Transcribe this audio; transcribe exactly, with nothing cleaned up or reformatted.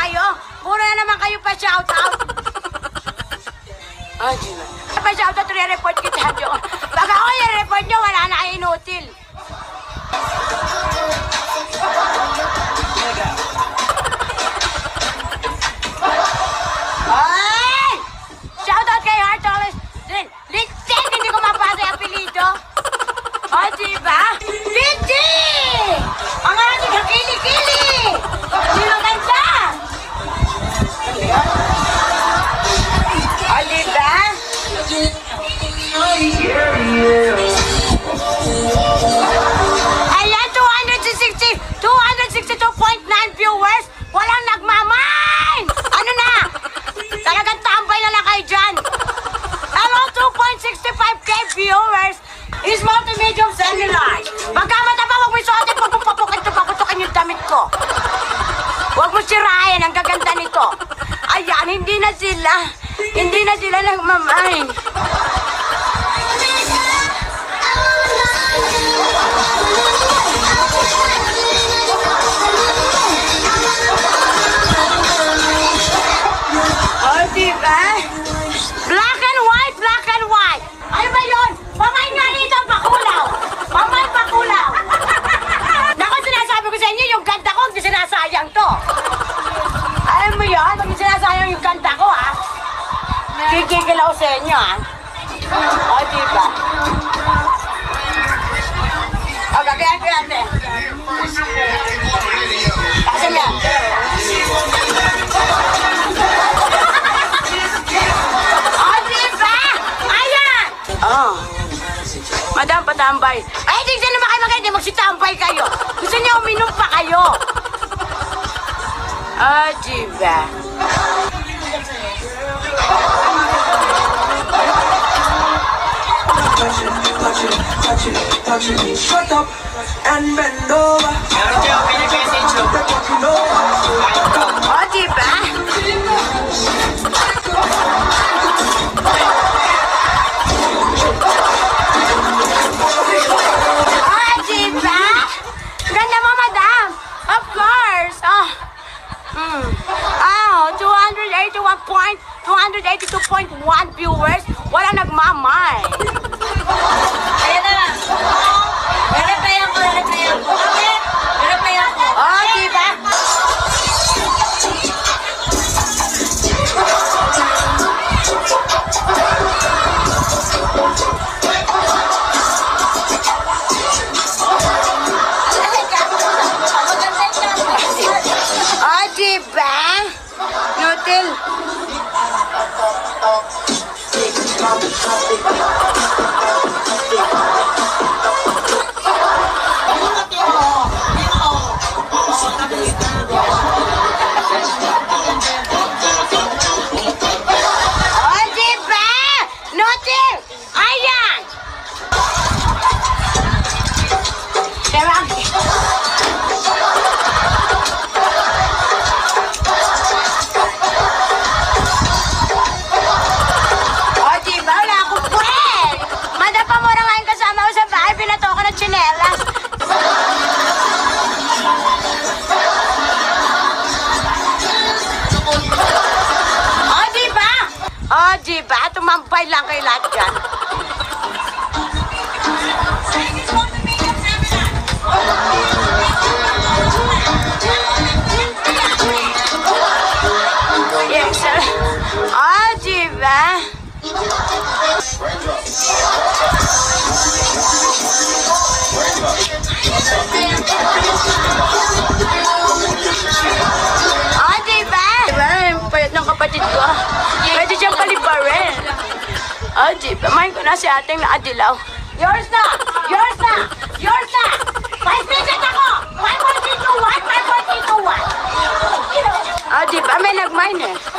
kayo? Puro na naman kayo pa shoutout. Ay, di ba? Pa shoutout, re-report kita doon. Pag ako i-report nyo, wala na kayo inutil. Ay! Shoutout kay Heart Thomas. Lindsay, hindi ko mapasa yung apelido. O, diba? Lindsay! Ang ating kakili-kili! Sino ganda? O, diba? Ayan, two hundred sixty-two point nine viewers. Walang nagmamain! Ano na? Talagang tambay na lang kayo dyan. Hello, two point six five K viewers. Is multi-medium cellular. Pagkamata pa, huwag mo isuotin, papupukin ito, paputukin yung damit ko. Huwag mo sirahin, ang gaganda nito. Ayan, hindi na sila. Hindi na sila nagmamain. Oh, diba? Black and white, black and white. Ano ba yun? Pamay nga dito, pakulaw. Pamay, pakulaw. Naku, sinasabi ko sa inyo, yung ganda ko, hindi sinasayang to. Alam mo yun? Hindi sinasayang yung ganda ko, ha? Kikikil ako sa inyo, ha? O, diba? O, gagayan ko natin. Kasi yan. Oh. Madam, patambay. Ay, di saan naman kayo maganda, magsitambay kayo. Gusto niyo uminom pa kayo. Ah, diba? Shut up and bend over. Oh, diba? two eighty-two point one viewers, wala nagmamay. Ayan na lang. Re-replyan ko, re-replyan ko. Okay? Re-replyan ko. Oh, diba? Oh, diba? Nutil. Diba? Tumambay lang kayo lahat dyan. Yes, sir. Oh, diba? Oh, diba? Diba? Yung payat ng kapatid ko. Pwede siyang paliparin. Oh, diba? Mahin ko na si ating naadilaw. Yours na! Yours na! Yours na! five minutes ako! five, four, three, two, one! five, four, three, two, one! Oh, diba? May nag-mine eh.